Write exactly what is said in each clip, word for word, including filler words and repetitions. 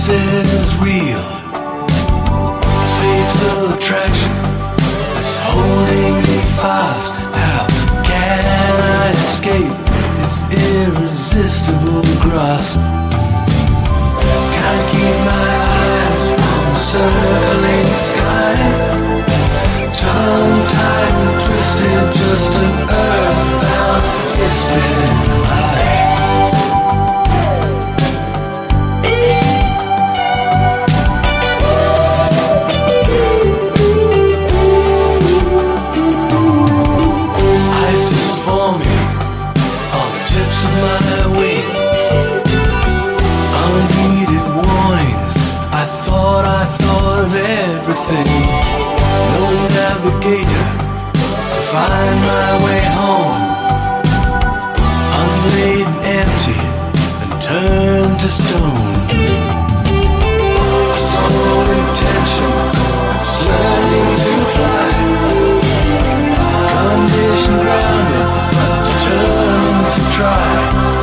said is real. Fatal attraction is holding me fast. How can I escape its irresistible grasp? Can't keep my eyes from the circling sky. Tongue-tied and twisted, just an earthbound gifted eye. No navigator to find my way home. Unladen, empty, and turned to stone. A sole intention, it's learning to fly. Condition grounded, but determined to try.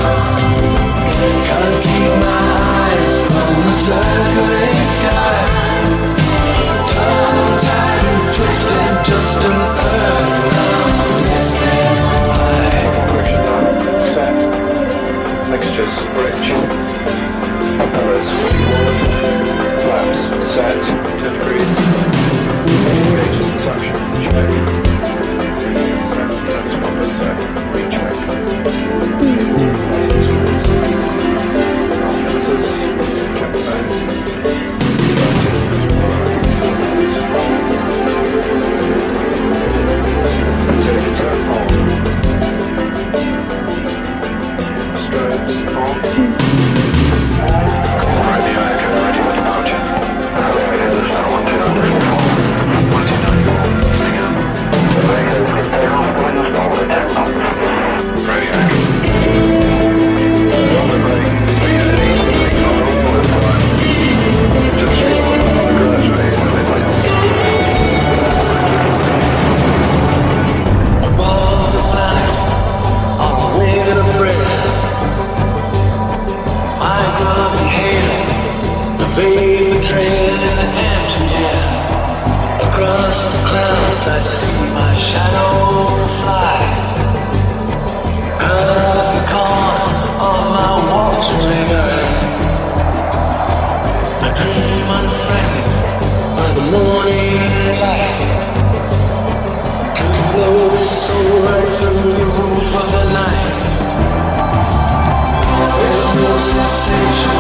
Can't keep my eyes from the circling sky. Tongue-tied and twisted, just an earthbound misfit eye. Set. Mixtures rich. Propellers fully forward. Flaps set. ten degrees. Gauges suction. Check. Transformer set. Recheck. Check signs. I see my shadow fly out of the corner of my watering eye. I dream unthreatened by the morning light. Could blow this soul right through the roof of the night. There's no sensation